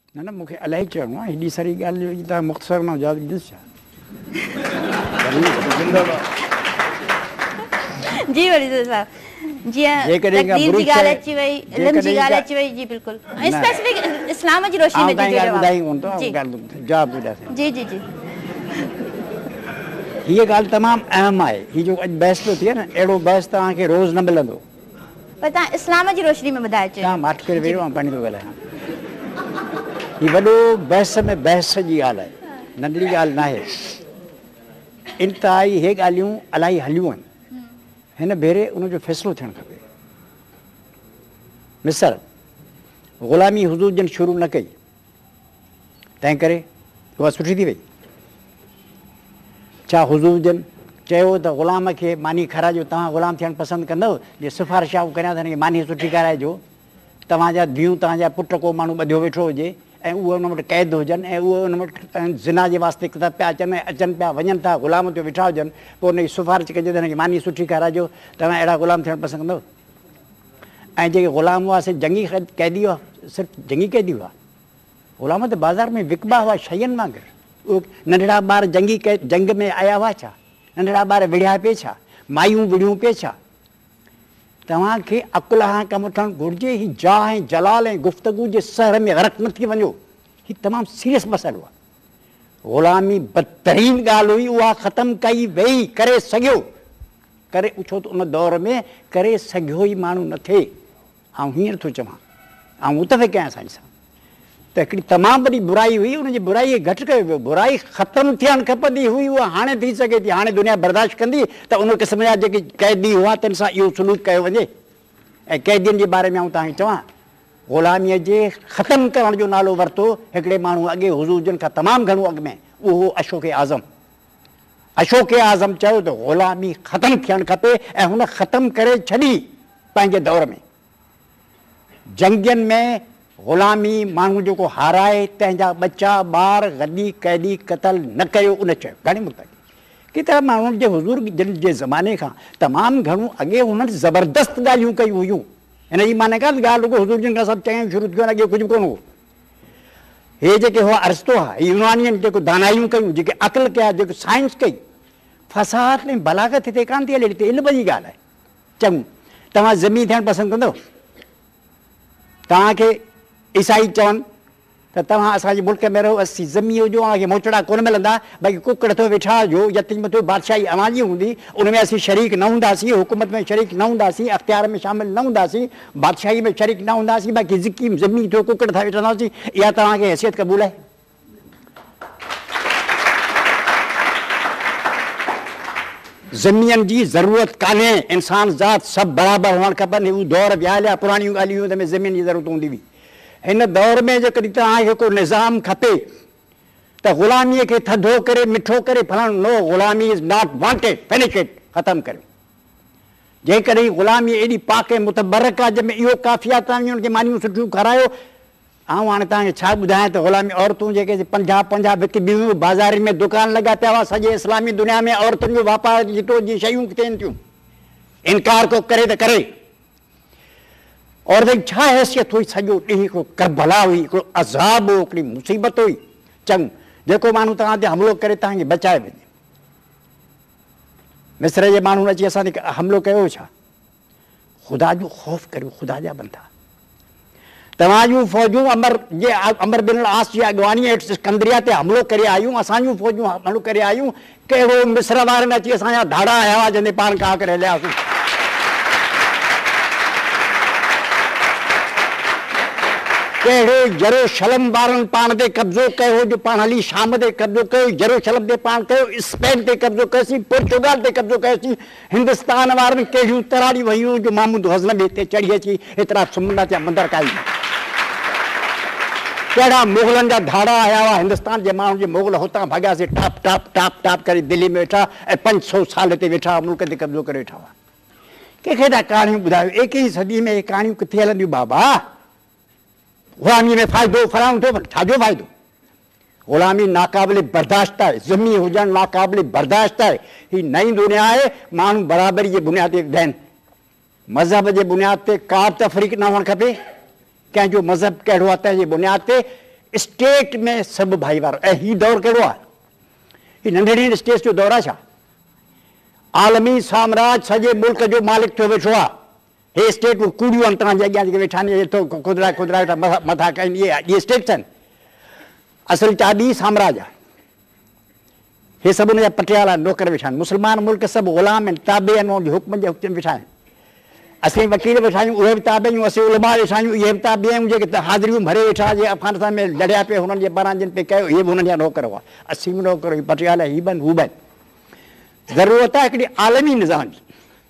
न न मूंखे इलाही चवणो आहे हेॾी सारी ॻाल्हि जो तव्हां मुख़्तसर मां जवाबु ॾिस छा जी वली साहब जी तकदीर जी ॻाल्हि अची वई इल्म जी ॻाल्हि अची वई जी बिल्कुल स्पेसिफिक इस्लाम जी रोशनी में जी जवाबु ॿुधाए जी जी जी हीअ ॻाल्हि तमामु अहम आहे हीअ जो अॼु बहस थो थिए न अहिड़ो बहस तव्हांखे रोज़ न मिलंदो पर तव्हां इस्लाम जी रोशनी में ॿुधाए तव्हां माठ करे वेहो ऐं पाणी थो ॻाल्हायां हीअ वॾो बहस में बहस जी ॻाल्हि आहे नंढड़ी ॻाल्हि न आहे इंतिहाई इहे ॻाल्हियूं इलाही हलियूं आहिनि हिन भेरे उनजो फ़ैसिलो थियणु खपे मिसाल ग़ुलामी हुज़ूर जन शुरू न कई तंहिं करे उहा सुठी थी वई छा हुज़ूर जन चयो त ग़ुलाम खे मानी खाराइजो तव्हां ग़ुलाम थियणु पसंदि कंदव जे सिफ़ारिशाऊं करियां त हिनखे मानी सुठी खाराइजो तव्हांजा धीअरूं तव्हांजा पुट को माण्हू ॿधियो वेठो हुजे ऐं उहे उन वटि क़ैद हुजनि ऐं उहे उन वटि ज़िना जे वास्ते किताब पिया अचनि ऐं अचनि पिया वञनि था ग़ुलाम ते वेठा हुजनि पोइ हुनजी सिफ़ारिश कजे त हिनखे मानी सुठी खाराइजो तव्हां अहिड़ा ग़ुलाम थियणु पसंदि कंदव ऐं जेके ग़ुलाम हुआ से जंगी क़ैदी हुआ सिर्फ़ु जंगी क़ैदी हुआ ग़ुलाम त बाज़ार में विकबा हुआ शयुनि वांगुरु उहे नंढड़ा ॿार जंग में आया हुआ छा नंढड़ा ॿार विढ़िया पिए छा मायूं विढ़ियूं पिए छा तव्हांखे अकुल खां कमु वठणु घुरिजे हीउ जाह ऐं जलाल ऐं गुफ़्तगू जे सहर में ग़रक़ न थी वञो हीउ तमामु सीरियस मसइलो आहे ग़ुलामी बदतरीन ॻाल्हि हुई उहा ख़तमु कई वई करे सघियो करे छो त उन दौर में करे सघियो ई माण्हू न थिए ऐं हींअर थो चवां ऐं मुतफ़िक़ आहियां असांजे सां त हिकिड़ी तमामु वॾी बुराई हुई उनजी बुराई घटि कयो वियो बुराई ख़तमु थियणु खपंदी हुई उहा हाणे थी सघे थी हाणे दुनिया बर्दाश्त कंदी त उन क़िस्म जा जेके क़ैदी हुआ तिन सां इहो सलूक कयो वञे ऐं क़ैदियुनि जे बारे में आउं तव्हांखे चवां ग़ुलामीअ जे ख़तमु करण जो नालो वरितो हिकिड़े माण्हू अॻे हुज़ूर जन खां तमामु घणो अॻु में उहो अशोक आज़म चयो त ग़ुलामी ख़तमु थियणु खपे ऐं हुन ख़तमु करे छॾी पंहिंजे दौर में जंगियुनि में ग़ुलामी माण्हू जेको हाराए तंहिंजा बचा ॿार गदी क़ैदी क़तल न कयो उन चयो घणी मुल्क केतिरा माण्हुनि जे हुज़ूर जन जे ज़माने खां तमामु घणो अॻे हुननि ज़बरदस्त ॻाल्हियूं कयूं हुयूं हिन जी माने कान ॻाल्हि रुॻो हुज़ूर जन खां सभु चङियूं शुरू थियूं अॻे कुझु बि कोन हो हे जेके हुआ अरस्तो हा यूनानियुनि जेको दानायूं कयूं जेके अक़ल कया जेको साइंस कई फ़साद में बलागत हिते कान थी हले हिते इल्म जी ॻाल्हि आहे चङो तव्हां ज़मीन थियणु पसंदि कंदव तव्हांखे ईसाई चवनि त तव्हां असांजे मुल्क में रहो असीं ज़मीन हुजो तव्हांखे मोचड़ा कोन मिलंदा बाक़ी कुकड़ थो वेठा हुजो यतीम थो बादशाही अवांजी हूंदी उन में असीं शरीक न हूंदासीं हुकूमत में शरीक न हूंदासीं अख़्तियार में शामिलु न हूंदासीं बादशाही में शरीक न हूंदासीं बाक़ी ज़िकीम ज़मीन थो कुकड़ था वेठा हूंदासीं इहा तव्हांखे हैसियत क़बूल आहे ज़मीन जी ज़रूरत कान्हे इंसान ज़ात सभु बराबरि हुअणु खपनि हू दौर विया हलिया पुराणियूं ॻाल्हियूं हुन में ज़मीन जी ज़रूरत हूंदी हुई हिन दौर में जेकॾहिं तव्हांखे को निज़ाम खपे त ग़ुलामीअ खे थधो करे मिठो करे फलाणो नो ग़ुलामी is not wanted finish it ख़तमु करियो जेकॾहिं ग़ुलामी एॾी पाक ऐं मुतबरक आहे जंहिंमें इहो काफ़ी आहे तव्हां हुनखे मानियूं सुठियूं खारायो ऐं हाणे तव्हांखे छा ॿुधायां त ग़ुलामी औरतूं जेके 50 विकी ॿियूं बाज़ारि में दुकान लॻा पिया हुआ सॼे इस्लामी दुनिया में औरतुनि जो वापारु जितो जी शयूं थियनि थियूं इनकार को करे त करे औरतुनि छा हैसियत हुई सॼो ॾींहुं हिकिड़ो करबला हुई हिकिड़ो अज़ाब हो हिकिड़ी मुसीबत हुई चङो जेको माण्हू तव्हां ते हमिलो करे तव्हांखे बचाए वञे मिस्र जे माण्हुनि अची असां ते हमिलो कयो छा ख़ुदा जो ख़ौफ़ करियो ख़ुदा जा बंदा तव्हां जूं फ़ौजूं अमर बिन आस जी अॻवानी सिकंदरिया ते हमिलो करे आयूं असां जूं फ़ौजूं हमिलो करे आयूं कहिड़ो मिस्र वारनि अची असांजा धाड़ा आया हुआ जंहिंजे पाण का करे हलियासीं कहिड़ो जेरूशलम वारनि पाण ते कब्ज़ो कयो जो पाण हली शाम ते कब्ज़ो कयो जेरूशलम ते पाण कयो स्पेन ते कब्ज़ो कयोसीं पुर्तगाल ते कब्ज़ो कयोसीं हिंदुस्तान वारनि कहिड़ियूं तराड़ियूं वयूं जो महमूद हज़नबी ते चढ़ी अची हेतिरा सुम्हंदा थिया मंदर काई कहिड़ा मुग़लनि जा धाड़ा आया हुआ हिंदुस्तान जे माण्हुनि जे मुग़ल हुतां भॻियासीं टाप टाप टाप टाप करे दिल्ली में वेठा ऐं 500 साल ते वेठा मुल्क ते कब्ज़ो करे वेठा हुआ कंहिंखे त कहाणियूं ॿुधायो 21वीं सदी में कहाणियूं किथे हलंदियूं बाबा ग़ुलामी में फ़ाइदो फलाणो थियो छाजो फ़ाइदो ग़ुलामी नाक़ाबिले बर्दाश्त आहे ज़मीन हुजणु नाक़ाबिले बर्दाश्त आहे हीअ नई दुनिया आहे माण्हू बराबरी जे बुनियाद ते विहनि मज़हब जे बुनियाद ते का तफ़रीक़ न हुअणु खपे कंहिंजो मज़हब कहिड़ो आहे तंहिंजे बुनियाद ते स्टेट में सब भाईवारो। ऐं हीउ दौर कहिड़ो आहे? हीउ नंढड़ी स्टेट जो दौर आहे छा? आलमी साम्राज सॼे मुल्क जो मालिक थियो वेठो आहे। हे स्टेट कूड़ियूं आहिनि तव्हांजे अॻियां जेके वेठा आहिनि, खुदरा खुदरा वेठा मथां कनि, इहे स्टेट्स आहिनि। असल चाबी साम्राज आहे। हे सभु हुनजा पटियाला नौकर वेठा आहिनि। मुस्लमान मुल्क सभु ग़ुलाम आहिनि, ताबे आहिनि, उन्हनि जे हुक्म जे हुक्म वेठा आहिनि। असीं वकील वेठा आहियूं, उहे बि ताबे आहियूं। असीं उलमा वेठा आहियूं, इहे बि ताबे आहियूं। जेके हाज़िरियूं भरे वेठा, जे अफ़गानिस्तान में लड़िया पिया, हुननि जे पारां जिन पे कयो, इहे बि हुननि जा नौकर हुआ। असीं बि नौकर, हीउ पटियाला, हीउ बि हू बि। ज़रूरत आहे हिकिड़ी आलमी निज़ाम जी,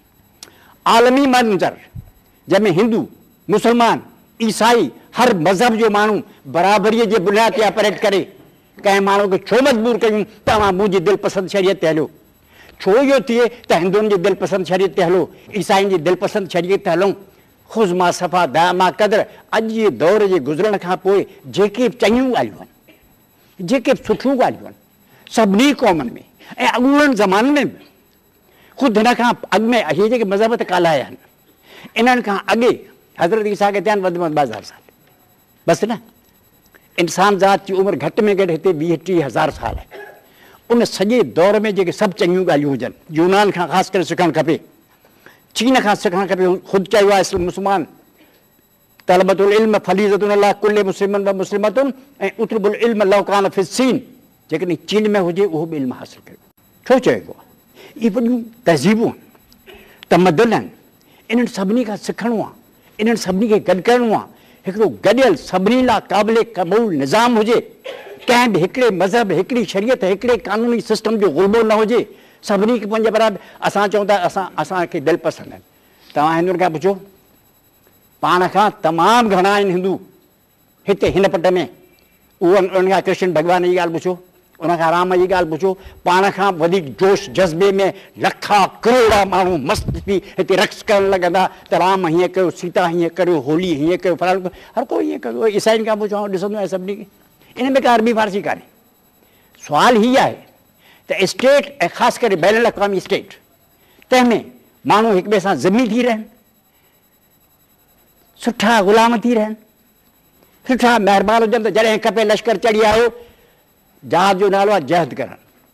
आलमी मंज़र जंहिंमें हिंदू, मुस्लमान, ईसाई, हर मज़हब जो माण्हू बराबरीअ जे बुनियाद ते ऑपरेट करे। कंहिं माण्हू खे छो मजबूर कयूं तव्हां मुंहिंजी दिलपसंद शरीयत ते हलो? छो इहो थिए त हिंदुअनि जी दिलपसंद शरीयत ते हलो, ईसाइनि जी दिलपसंद शरीयत ते हलूं? ख़ुज़ मां सफ़ा दा मां क़दर। अॼु जे दौर जे गुज़रण खां पोइ जेके बि चङियूं ॻाल्हियूं आहिनि, जेके बि सुठियूं ॻाल्हियूं आहिनि सभिनी क़ौमनि में ऐं अॻूणनि ज़माननि में बि, ख़ुदि हिन खां अॻु में इहे जेके मज़हब त कालाया आहिनि, इन्हनि खां अॻे हज़रत ईसा खे थिया आहिनि वधि में वधि 2000 साल, बसि न। इंसान ज़ात जी उमिरि घटि में घटि हिते 20-30 हज़ार साल आहे। उन सॼे दौर में जेके सभु चङियूं ॻाल्हियूं हुजनि, यूनान खां ख़ासि करे सिखणु खपे, चीन खां सिखणु खपे। ख़ुदि चयो आहे मुस्लमान, तलबतुल इल्म फरीज़तुन अला कुल्लि मुस्लिमन व मुस्लिमतुन ऐं उतलबुल इल्म लौ कान फी सीन। जेकॾहिं चीन में हुजे उहो बि इल्मु हासिलु कयो। छो चइबो आहे? इहे वॾियूं तहज़ीबूं आहिनि, तमदन आहिनि। इन्हनि सभिनी खां सिखणो आहे, इन्हनि सभिनी खे गॾु करिणो आहे। हिकिड़ो गॾियल सभिनी लाइ क़ाबिल क़बूल निज़ाम हुजे। कंहिं बि हिकिड़े मज़हब, हिकिड़ी शरीयत, हिकिड़े क़ानूनी सिस्टम जो ग़ुलबो न हुजे। सभिनी खे पंहिंजे बराबरि। असां चऊं था असांखे दिलि पसंदि आहिनि। तव्हां हिंदुनि खां पुछो, पाण खां तमामु घणा आहिनि हिंदू हिते हिन पट में। उन खां कृष्ण भॻवान जी ॻाल्हि पुछो, उन खां राम जी ॻाल्हि पुछो। पाण खां वधीक जोश जज़्बे में लखा करोड़ा माण्हू मस्तु थी हिते रक़्स करणु लॻंदा त राम हीअं कयो, सीता हीअं कयो, होली हीअं कयो, फलाणो कयो। हर कोई हीअं कयो। ईसाइनि खां पुछो, ॾिसंदो आहे सभिनी खे। इन में का अरबी फारसी कान्हे। सुवालु हीअ आहे त स्टेट ऐं ख़ासि करे बैनुल अक़वामी स्टेट, तंहिंमें माण्हू हिक ॿिए सां ज़िमी थी रहनि, सुठा ग़ुलाम थी रहनि, सुठा महिरबान हुजनि। त जॾहिं खपे लश्कर चढ़ी आयो, जहाज जो नालो आहे जहद करणु।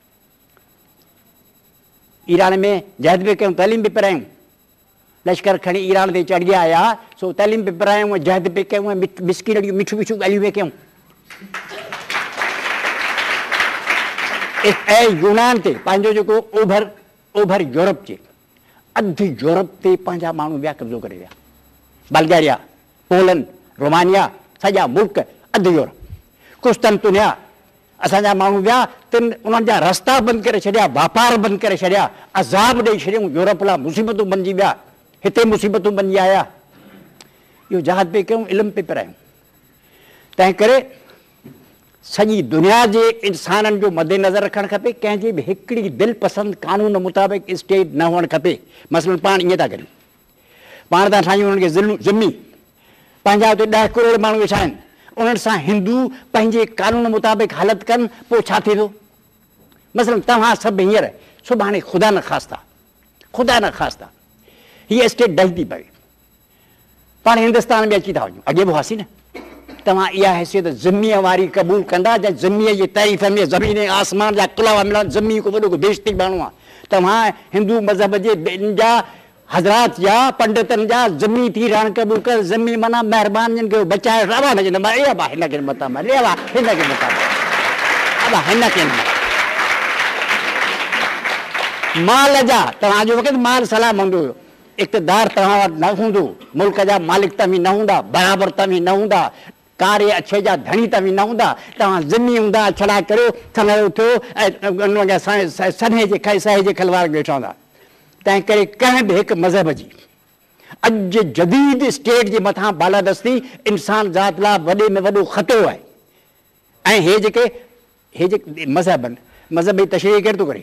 ईरान में जहद बि कयूं, तइलीम बि पिरायूं। लश्कर खणी ईरान ते चढ़ी आया, सो तइलीम बि पिरायूं, जहद बि कयूं, ऐं बिस्किट मिठियूं मिठियूं ॻाल्हियूं बि कयूं। ऐं यूनान ते पंहिंजो जेको ओभर यूरोप जे अधु यूरोप ते पंहिंजा माण्हू विया, कब्ज़ो करे विया। बल्गेरिया, पोलैंड, रोमानिया, सॼा मुल्क अधु यूरोप, कुस्तनतुनिया, असांजा माण्हू विया। उन्हनि जा रस्ता बंदि करे छॾिया, वापार बंदि करे छॾिया, अज़ाब ॾेई छॾियऊं। यूरोप लाइ मुसीबतूं बणिजी विया, हिते मुसीबतूं बणिजी आया। इहो जहाज पे कयूं, इल्मु पे पिरायूं। तंहिं करे सॼी दुनिया जे इंसाननि जो मद्देनज़र रखणु खपे। कंहिंजी बि हिकिड़ी दिलि पसंदि कानून मुताबिक़ स्टेट न हुअणु खपे। मसइलनि पाण ईअं था करियूं, पाण था ठाहियूं उन्हनि खे ज़िमी। पंहिंजा हुते 10 करोड़ माण्हू वेठा आहिनि, उन्हनि सां हिंदू पंहिंजे कानून मुताबिक़ हालत कनि, पोइ छा थी थो? मसइलनि तव्हां सभु हींअर सुभाणे ख़ुदा न ख़ास्ता हीअ स्टेट ढही थी पवे। पाण हिंदुस्तान में अची था वञूं, अॻे बि हुआसीं न। तव्हां इहा हैसियत ज़मीअ वारी क़बूल कंदा जंहिं ज़मीअ जी तारीफ़ में ज़मीन आसमान जा कुलावा मिलनि। ज़मी को वॾो बेइज़ती माण्हू आहे। तव्हां हिंदू मज़हब जे जा हज़रात जा पंडितनि जा ज़मी थी रहण क़बूल कर। ज़मी माना महिरबानी जिन खे बचाए रवा न कंदा, हिनखे मथां हिनखे मथां हिनखे माल जा तव्हांजो वक़्तु माल सलाम हूंदो हुयो। इक़्तिदार तव्हां वटि न हूंदो, मुल्क जा मालिक तव्हीं न हूंदा, बराबरि तव्हीं न हूंदा, कारे अछे जा धणी तव्हीं न हूंदा। तव्हां ज़मी हूंदा, छड़ा करियो थलो थियो ऐं सने जे सहे जे खलवार वेठा हूंदा। तंहिं करे कंहिं बि हिकु मज़हब जी अॼु जे जदीद स्टेट जे मथां बालादस्ती इंसान ज़ात लाइ वॾे में वॾो ख़तरो आहे। ऐं हे जेके मज़हब आहिनि, मज़हब जी तशरीह केरु थो करे?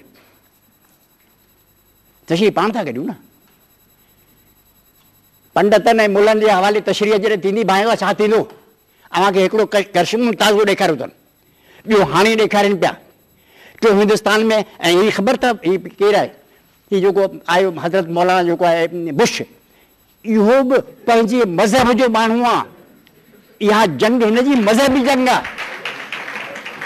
तशरीह पाण था करियूं न। पंडितनि ऐं मुलनि जे हवाले तशरीह जॾहिं थींदी, भाई छा थींदो? अव्हांखे हिकिड़ो करिश्मो ताज़ो ॾेखारियो अथनि, ॿियो हाणे ॾेखारनि पिया। टियों हिंदुस्तान में, ऐं हीअ ख़बर अथव हीअ केरु आहे? हीअ जेको आयो हज़रत मौलाना जेको आहे बुश, इहो बि पंहिंजे मज़हब जो माण्हू आहे। इहा जंग हिनजी मज़हबी जंग आहे।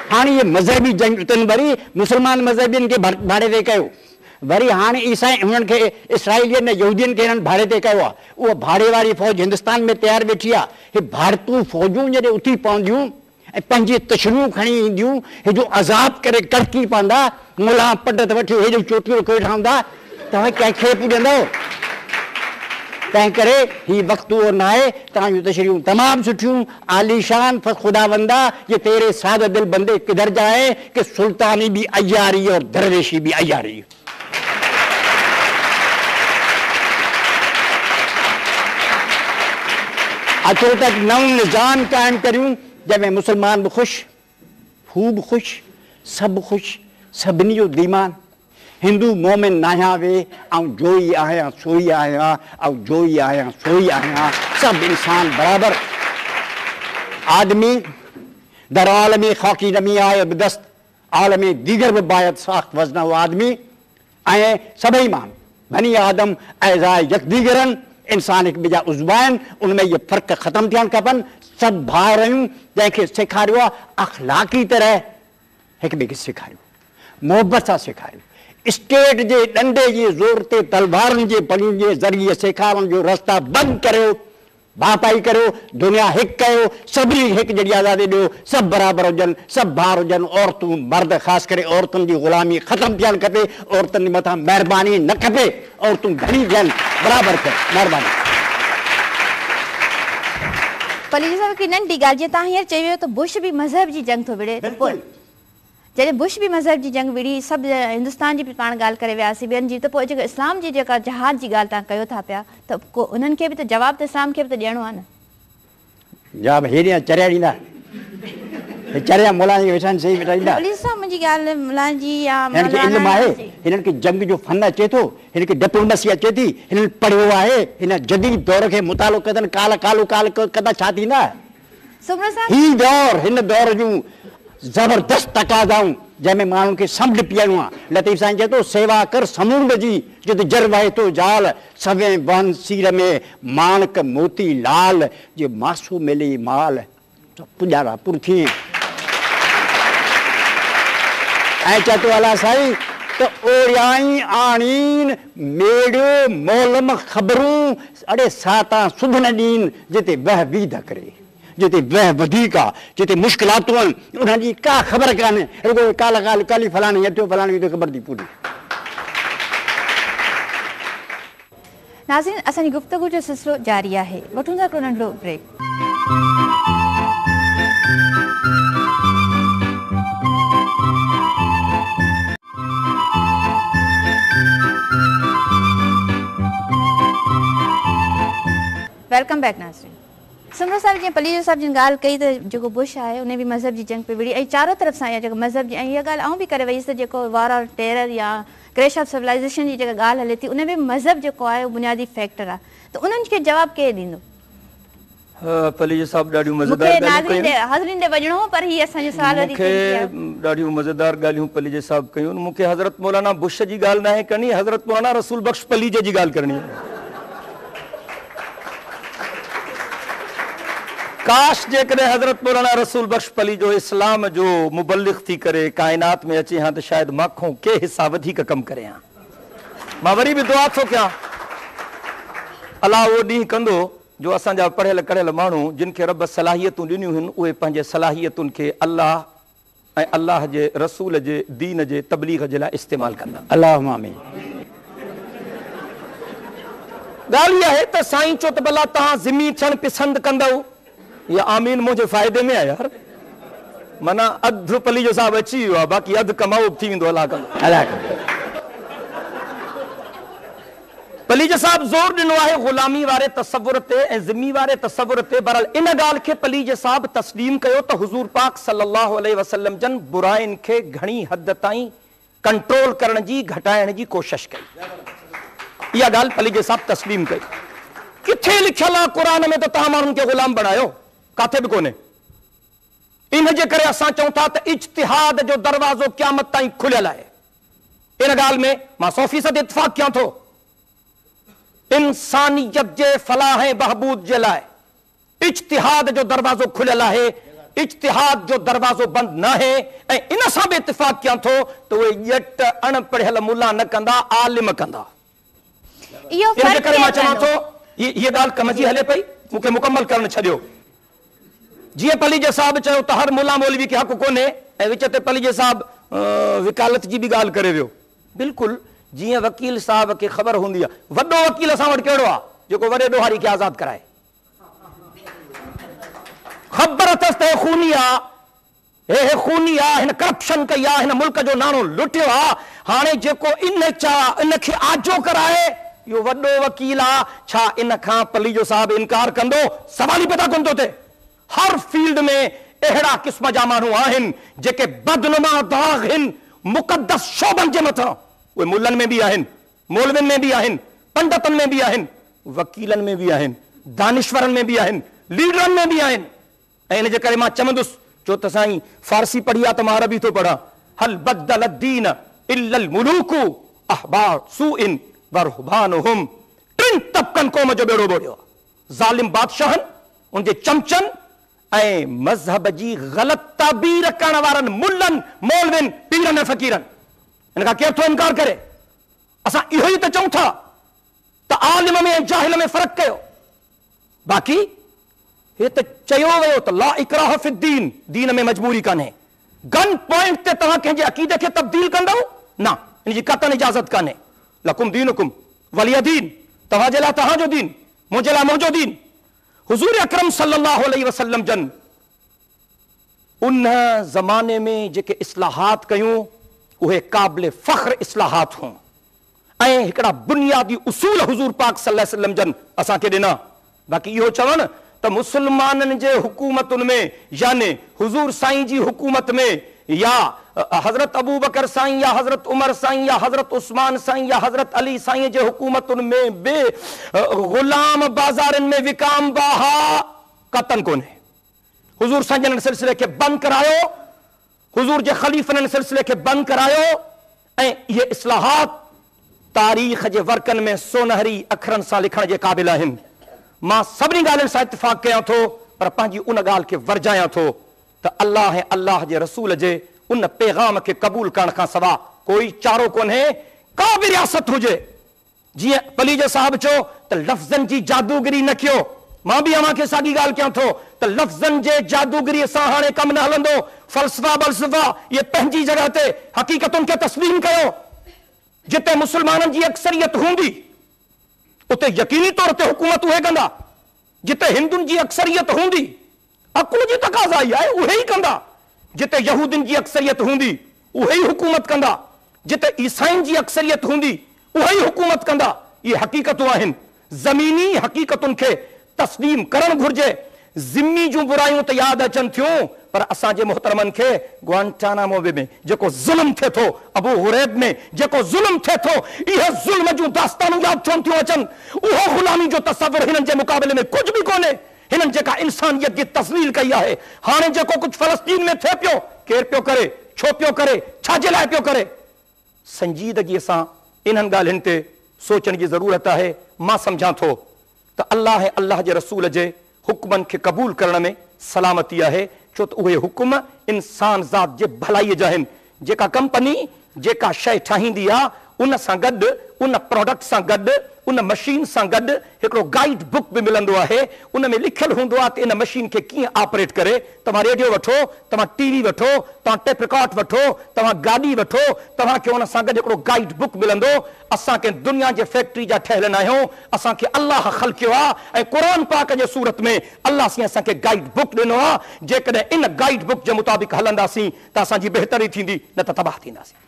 हाणे ये मज़हबी जंग अथनि, वरी मुस्लमान मज़हबियुनि खे भाड़े ते कयो, वरी हाणे ईसाई उन्हनि खे इसराइलियन यहूदियुनि खे हिननि भाड़े ते कयो आहे। उहा भाड़े वारी फ़ौज हिंदुस्तान में तयारु वेठी आहे। हे भारतूं फ़ौजूं जॾहिं उथी पवंदियूं ऐं पंहिंजी तशरियूं खणी ईंदियूं, हे जो अज़ाब करे कड़की पवंदा, मुला पट ते वठी हेॾियूं चोटियूं कोई ठहंदा, तव्हां कंहिंखे पुॼंदव? तंहिं करे हीउ वक़्तु उहो न आहे। तव्हां जूं तशरियूं तमामु सुठियूं आलीशान, ख़ुदावंदा ये तेरे सादे दिल बंदे किधर जाए कि सुल्तानी भी अय्यारी और दरवेशी भी अय्यारी। अचो तक नओं निज़ाम क़ाइमु करियूं जंहिंमें मुस्लमान बि ख़ुशि, हू बि ख़ुशि, सभु ख़ुशि, सभिनी जो दीमान। हिंदू मोमिन नाहियां वे ऐं जो ई आहियां सो ई आहियां, ऐं जो ई आहियां सो ई आहियां, सभु इंसान बराबरि। आदमी दर आलमी ख़ाकी नमी आए बदस्त आलमी दीगर बि बायत साख़्त वज़न हो आदमी, ऐं सभई माण्हू बनी आदम ऐज़ाए यकदीगरनि, इंसान हिकु ॿिए जा उज़्व आहिनि, उनमें इहे फ़र्क़ ख़तमु थियणु खपनि। सभु भाउर आहियूं, जंहिंखे सेखारियो आहे अख़लाक़ी तरह हिकु ॿिए खे सेखारियो, मोहबत सां सेखारियो। स्टेट जे डंडे जे ज़ोर ते तलवारुनि जे पलियुनि जे ज़रिए सेखारण जो रस्ता बंदि करियो, भापाई करियो, दुनिया हिकु कयो, सभिनी हिकु जहिड़ी आज़ादी ॾियो, सभु बराबरि हुजनि, सभु भाउर हुजनि, औरतूं मर्द, ख़ासि करे औरतुनि जी ग़ुलामी ख़तमु थियणु खपे, औरतुनि जे मथां महिरबानी न खपे, औरतूं घणी थियनि, बराबरि थियनि, महिरबानी। पलीज साहब की नंढी ॻाल्हि, जीअं तव्हां हींअर चई वियो त बुश बि मज़हब जी जंग थो विड़े, त पोइ जॾहिं बुश बि मज़हब जी जंग विड़ी, सभु हिंदुस्तान जी बि पाण ॻाल्हि करे वियासीं ॿियनि जी, त पोइ जेको इस्लाम जी जेका जहाद जी ॻाल्हि तव्हां कयो था पिया, त को उन्हनि खे बि त जवाबु त इस्लाम खे बि त ॾियणो आहे न। जवाब हेॾे चरिया ॾींदा, चरिया मौलाना जी वेठा आहिनि, सही वेठा ॾींदा। पलीज साहब मुंहिंजी ॻाल्हि मौलाना जी या हिननि खे इल्मु आहे, हिननि खे जंग जो फन अचे थो, हिन खे डिप्लोमेसी अचे थी, हिननि पढ़ियो आहे, हिन जदीद दौर खे मुतालो कनि, काल कंदा छा थींदा। ही दौर, हिन दौर जूं ज़बरदस्त तक़ाज़ाऊं जंहिंमें माण्हुनि खे समुंड पीअणो आहे। लतीफ़ साईं चए थो सेवा कर समुंड जी जिते जर वहे थो जाल, सवे वन सीर में माणक मोती लाल, जे मासो मिले माल पुॼारा पुर थिए। ऐं चए थो अला साईं त ओरियाई आणीन मेड़ियो मोलम ख़बरूं अड़े साता सुध न ॾीन जिते वह बीद करे, जिते वह वधीक आहे, जिते मुश्किलातूं आहिनि उन्हनि जी का ख़बर कान्हे, रुॻो काली फलाणी अचो फलाणी जो ख़बर थी पूरी। नाज़रीन, असांजी गुफ़्तगू जो सिलसिलो जारी आहे, वठूं था हिकिड़ो नंढो ब्रेक। वेलकम बैक नाज़रीन। सुमरो साहब जी पलीज साहब जिन ॻाल्हि कई त जेको बुश आहे उन बि मज़हब जी जंग पे विड़ी, ऐं चारो तरफ़ सां इहा जेको मज़हब जी, ऐं इहा ॻाल्हि आउं बि करे वईसि त जेको वार ऑफ टेरर या क्रैश ऑफ सिविलाइज़ेशन जी जेका ॻाल्हि हले थी, उन में मज़हब जेको आहे उहो बुनियादी फैक्टर आहे, त उन्हनि खे जवाबु केरु ॾींदो? पलीज साहब ॾाढियूं मज़ेदार हाज़रीन ॾे वञणो पर ही असांजो सुवाल ॾाढियूं मज़ेदार ॻाल्हियूं पलीज साहब कयूं। मूंखे हज़रत मौलाना बुश जी ॻाल्हि न आहे करणी, हज़रत मौलाना रसूल बख्श पलीज जी ॻाल्हि करणी आहे। काश जेकॾहिं हज़रत मौलाना रसूल बख्श पली जो इस्लाम जो मुबल्लिग़ थी करे काइनात में अचे हा त शायदि माखों के हिसा वधीक कमु करे हा। मां वरी बि दुआ थो कयां अलाह उहो ॾींहुं कंदो जो असांजा पढ़ियल कढ़ियल माण्हू जिन खे रब सलाहियतूं ॾिनियूं आहिनि उहे पंहिंजे सलाहियतुनि खे अलाह ऐं अलाह जे रसूल जे दीन जे तबलीग जे लाइ इस्तेमालु कंदा। अल्लाहुम्मा आमीन। ॻाल्हि इहा आहे त साईं चओ त भला तव्हां ज़िमी थियणु पसंदि कंदव, या आमीन मुंहिंजे फ़ाइदे में आहे यार, माना अधु पलीज साहब अची वियो आहे, बाक़ी अधु कमाओ थी वेंदो अलाह कंदो। पलीज साहब ज़ोर ॾिनो आहे ग़ुलामी वारे तसव्वुर ते ऐं ज़िमी वारे तसव्वुर ते। बहरहाल इन ॻाल्हि खे पलीज साहब तस्लीम कयो त हुज़ूर पाक सल्लल्लाहु अलैहि वसल्लम जन बुराइनि खे घणी हद ताईं कंट्रोल करण जी घटाइण जी कोशिश कई। इहा ॻाल्हि पलीज साहब तस्लीम कई। किथे लिखियल आहे क़ुरान में त तव्हां माण्हुनि खे ग़ुलाम बणायो? काथे बि कोन्हे। इन जे करे असां चऊं था त इज्तिहाद जो दरवाज़ो क़यामत ताईं खुलियल आहे। इन ॻाल्हि में मां 100% इत्तिफ़ाक़ कयां थो। इंसानियत जे फलाह ऐं बहबूद जे लाइ इज्तिहाद जो दरवाज़ो खुलियल आहे। इज्तिहाद जो दरवाज़ो बंदि न आहे ऐं इन सां बि इतिफ़ाक़ कयां थो त उहे ॼट अणपढ़ियल मुला न कंदा, आलिम कंदा। इहो इन जे फ़र्क़ु करे मां केरु चवां कंदो? थो हीअ ॻाल्हि कम जी हले पई, मूंखे मुकमल करणु छॾियो। जीअं पलीज साहब चयो त हर मुला मौलवी खे हक़ कोन्हे ऐं विच ते पलीज साहब विकालत जी बि ॻाल्हि करे वियो। बिल्कुलु जीअं वकील साहब खे ख़बर हूंदी आहे, वॾो वकील असां वटि कहिड़ो आहे जेको वॾे ॾोहारी खे आज़ादु कराए। ख़बर अथसि त हे खूनी आहे, हे खूनी आहे, हिन करप्शन कई आहे, हिन मुल्क जो नाणो लुटियो आहे। हाणे जेको इनखे आजो कराए इहो वॾो वकील आहे, छा इन खां पलीजो साहब इनकार कंदो? सवाल ई पैदा कोन थो थिए। हर फील्ड में अहिड़ा क़िस्म जा माण्हू आहिनि जेके बदनुमा दाग़ आहिनि मुक़दस शोबनि जे मथां। उहे मुल्लनि में बि आहिनि, मौलवियुनि में बि आहिनि, पंडितनि में बि आहिनि, वकीलनि में बि आहिनि, दानिश्वरनि में बि आहिनि, लीडरनि में बि आहिनि। ऐं इन जे करे मां चवंदुसि, छो त साईं फारसी पढ़ी आहे त मां अरबी थो पढ़ां, हल बदल दीन इल्लल मुलूकु अहबार सूइन व रुहबानुहुम। टिनि तबक़नि क़ौम जो बेड़ो बोड़ियो आहे, ज़ालिम बादशाहनि, उनजे चमचनि ऐं मज़हब जी ग़लति ताबीर करण वारनि मुल्लनि, मौलवियुनि, पीरनि ऐं फ़क़ीरनि। इन खां केरु थो इनकार करे? असां इहो ई त चऊं था त आलिम में ऐं जाहिल में फ़र्क़ु कयो। बाक़ी हे त चयो वियो त ला इकराह फि दीन, दीन में मजबूरी कान्हे। गन पॉइंट ते तव्हां कंहिंजे अक़ीदे खे तब्दील कंदव न, इन जी क़तन इजाज़त कान्हे। लकुम दीनुकुम वलिय दीन, तव्हांजे लाइ तव्हांजो दीन, मुंहिंजे लाइ मुंहिंजो दीन। हुज़ूर अकरम सल्लल्लाहु अलैहि वसल्लम जन उन ज़माने में जेके इस्लाहात कयूं उहे क़ाबिल फ़ख्र इस्लाहात हुयूं ऐं हिकिड़ा बुनियादी उसूल हुज़ूर पाक सल्लल्लाहु अलैहि वसल्लम जन असांखे ॾिना। बाक़ी इहो चवनि त मुसलमाननि जे हुकूमतुनि में याने हुज़ूर साईं जी हुकूमत में या हज़रत अबू बकर साईं या हज़रत उमर साईं या हज़रत उस्मान साईं या हज़रत अली साईं जे हुकूमतुनि में बि ग़ुलाम बाज़ारनि में विकाम बाहा क़तन कोन्हे। हुज़ूर साईं जन सिलसिले खे बंदि करायो, हुज़ूर जे ख़लीफ़नि सिलसिले खे बंदि करायो ऐं इहे इस्लाहात तारीख़ जे वर्कनि में सोनहरी अखरनि सां लिखण जे क़ाबिल आहिनि। मां सभिनी ॻाल्हियुनि सां इत्तिफ़ाक़ कयां थो, पर पंहिंजी उन ॻाल्हि खे वर्जायां थो त अल्लाह ऐं अल्लाह जे रसूल जे उन पैगाम खे क़बूल करण खां सवा कोई चारो कोन्हे। का बि रियासत हुजे, जीअं पलीज साहब चयो त लफ़्ज़नि जी जादूगिरी न कयो, मां बि अव्हांखे साॻी ॻाल्हि कयां थो त लफ़्ज़नि जे जादूगिरीअ सां हाणे कमु न हलंदो। फ़लसफ़ा बलसफ़ा इहे पंहिंजी जॻह ते हक़ीक़तुनि खे तस्लीम कयो। जिते मुसलमाननि जी अक्सरियत हूंदी उते यकीनी तौर ते हुकूमत उहे कंदा। जिते हिंदुनि जी अक्सरियत हूंदी, अक़ुल जी तक़ाज़ा ई आहे, उहे ई कंदा। जिते यहूदियुनि जी अक्सरियत हूंदी उहे ई हुकूमत कंदा। जिते ईसाइनि जी अक्सरियत हूंदी उहे ई हुकूमत कंदा। इहे हक़ीक़तूं आहिनि। ज़मीनी हक़ीक़तुनि खे तस्लीम करणु घुर्जे। ज़िम्मी जूं बुरायूं त यादि अचनि थियूं, पर असांजे मुहतरमनि खे ग्वांटानामो बे में जेको ज़ुल्म थिए थो, अबू हुरैब में जेको ज़ुल्म थिए थो, इहे ज़ुल्म जूं दास्तानूं यादि थियूं अचनि। उहो ग़ुलामी जो तसव्वुर हिननि जे मुक़ाबले में कुझु बि कोन्हे। हिननि जेका इंसानियत जी तज़लील कई आहे, हाणे जेको कुझु फ़लस्तीन में थिए पियो, केरु पियो करे, छो पियो करे, छाजे लाइ पियो करे? संजीदगीअ सां इन्हनि ॻाल्हियुनि ते सोचण जी ज़रूरत आहे। मां सम्झां थो त अल्लाह ऐं अल्लाह जे रसूल जे हुक्मनि खे क़बूल करण में सलामती आहे, छो त उहे हुकुम इंसान ज़ात जे भलाईअ जा आहिनि। जेका कंपनी जेका शइ ठाहींदी आहे उन सां गॾु, उन प्रोडक्ट सां गॾु, उन मशीन सां गॾु हिकिड़ो गाइड बुक बि मिलंदो आहे। उन में लिखियलु हूंदो आहे त इन मशीन खे कीअं ऑपरेट करे। तव्हां रेडियो वठो, तव्हां टीवी वठो, तव्हां टेप रिकॉर्ड वठो, तव्हां गाॾी वठो, तव्हांखे उन सां गॾु हिकिड़ो गाइड बुक मिलंदो। असांखे दुनिया जे फैक्ट्री जा ठहियल न आहियूं, असांखे अल्लाह ख़ल्क़ियो आहे ऐं क़ुरान पाक जे सूरत में अल्लाह साईं असांखे गाइड बुक ॾिनो आहे। जेकॾहिं इन गाइड बुक जे मुताबिक़ हलंदासीं त असांजी बहितरी थींदी, न त तबाह थींदासीं।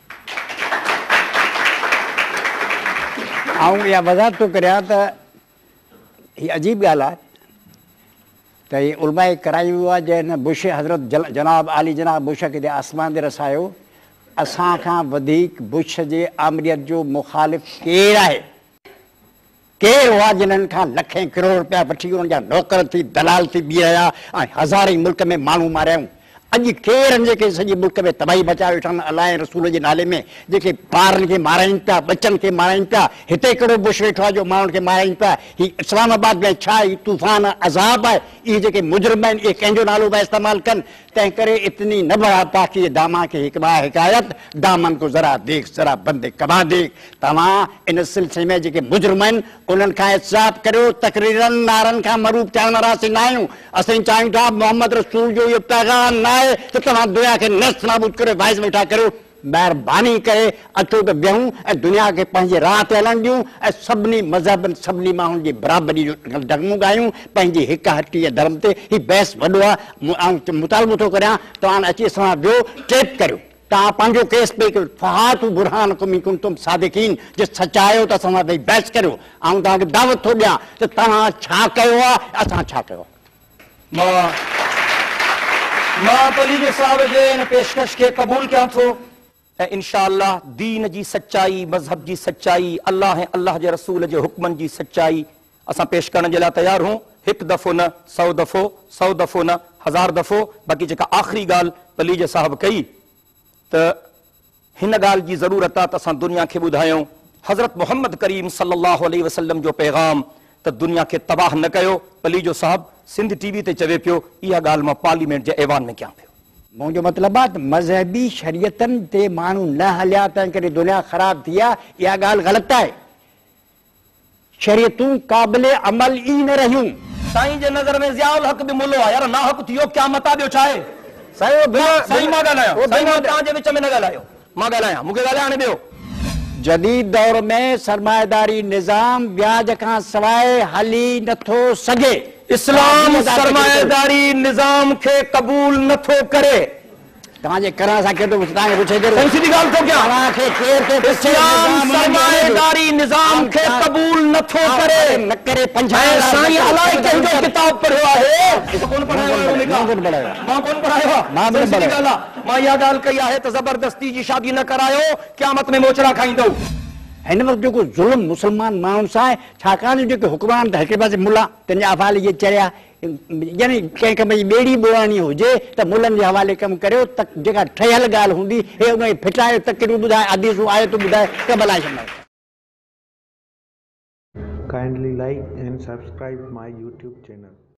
ऐं इहा वज़ाहत थो करियां त हीअ अजीब ॻाल्हि आहे त हीअ उलमाए कराई वियो आहे जंहिं बुश हज़रत जनाब आली जनाब बुश खे आसमान ते रसायो। असां खां वधीक बुश जे आमरीत जो मुख़ालिफ़ केरु आहे? केरु हुआ जिन्हनि खां लखें करोड़ रुपया वठी उन्हनि जा नौकर थी दलाल थी बीह रहिया ऐं हज़ारे मुल्क में माण्हू मारियाऊं? अॼु केरनि जेके सॼे मुल्क में तबाही मचाए वेठा आहिनि अलाह रसूल जे नाले में, जेके ॿारनि खे माराइनि पिया, बचनि खे माराइनि पिया। हिते हिकिड़ो बुश वेठो आहे जो माण्हुनि खे माराइनि पिया। हीउ इस्लामाबाद में छा ही तूफ़ान अज़ाब आहे। इहे जेके मुजरिम आहिनि इहे कंहिंजो नालो पिया इस्तेमालु कनि। तंहिं करे इतनी न बढ़ा पाकी दामा खे हिकु ॿा हिकायत, दामन को ज़रा देख ज़रा बंदे कबा देख। तव्हां इन सिलसिले में जेके मुजरिम आहिनि उन्हनि खां इंसाफ़ करियो। तकरीरनि नारनि खां मरूब चाहण वारासीं न आहियूं। असीं चाहियूं था मोहम्मद रसूल जो इहो पैगाम न आहे त तव्हां दुनिया खे नस्त नाबूद करे वाइस वेठा करियो। महिरबानी करे अचो त विहूं ऐं दुनिया खे पंहिंजे राह ते हलण ॾियूं ऐं सभिनी मज़हबनि सभिनी माण्हुनि जी बराबरी जो डगमगायूं पंहिंजी हिक हटीअ धर्म ते। हीउ बहस वॾो आहे, मुतालबो थो करियां तव्हां अची असां वियो टेप करियो। तव्हां पंहिंजो केस पे कयो, फ़हातु बुरहान कुम तुम सादिकीन, जे सचायो त असां भई बहस करियो। ऐं तव्हांखे दावत थो ॾियां त तव्हां छा कयो आहे, असां छा कयो आहे। मां पलीज साहब जे इन पेशकश खे क़बूल कयां थो ऐं इंशाअल्लाह दीन जी सच्चाई, मज़हब जी सच्चाई, अल्लाह ऐं अल्लाह जे रसूल जे हुक्मनि जी सच्चाई असां पेश करण जे लाइ तयार हूं। हिकु दफ़ो न 100 दफ़ो, 100 दफ़ो न 1000 दफ़ो। बाक़ी जेका आख़िरी ॻाल्हि पलीज साहब कई त हिन ॻाल्हि जी ज़रूरत आहे त असां दुनिया खे ॿुधायूं हज़रत मोहम्मद करीम सल्लल्लाहु अलैहि वसल्लम जो पैगाम, त दुनिया खे तबाह न कयो। पलीजो साहब सिंध टीवी ते चवे पियो, इहा ॻाल्हि मां पार्लियामेंट जे ऐवान में कयां पियो। मुंहिंजो मतिलबु आहे त मज़हबी शरीयतनि ते माण्हू न हलिया तंहिं करे दुनिया ख़राब थी आहे। इहा ॻाल्हि ग़लति आहे। शरीयतूं क़ाबिल अमल ई न रहियूं। साईं जे नज़र में ज़ियाउल हक़ बि मुलो आहे यार, ना हक़ थियो क्या मता ॿियो छा आहे। साईं मां ॻाल्हायो, साईं मां तव्हांजे विच में न ॻाल्हायो, मां ॻाल्हायां, मूंखे ॻाल्हाइण ॾियो। जदीद दौर में सरमाएदारी निज़ाम ब्याज खां सवाइ हली नथो सघे। इस्लाम सरमाएदारी निज़ाम खे क़बूल नथो करे। तव्हांजे करण सां केॾो तव्हांखे पुछे थो, सिधी ॻाल्हि थो कयां, तव्हांखे केरु इस्लाम सरमाएदारी निज़ाम खे क़बूल नथो करे। न करे साईं अलाए कंहिंजो किताब पढ़ियो आहे, कोन पढ़ायो आहे, मां कोन पढ़ायो आहे। सिधी ॻाल्हि आहे, मां इहा ॻाल्हि कई आहे त ज़बरदस्ती जी शादी न करायो, क़यामत में मोचड़ा खाईंदो। हिन वक़्तु जेको ज़ुल्म मुस्लमान माण्हुनि सां आहे, छाकाणि जेके हुक्मरान त हिकिड़े पासे मुला तुंहिंजे हवाले इहे चरिया, यानी कंहिंखे भई ॿेड़ी ॿोड़ाणी हुजे त मुलनि जे हवाले कमु करियो। त जेका ठहियल ॻाल्हि हूंदी हे उन खे फिटायो, तकरीरूं ॿुधाए, हदीसूं आयतूं ॿुधाए त भलाए छॾंदा। Kindly like and subscribe my YouTube channel.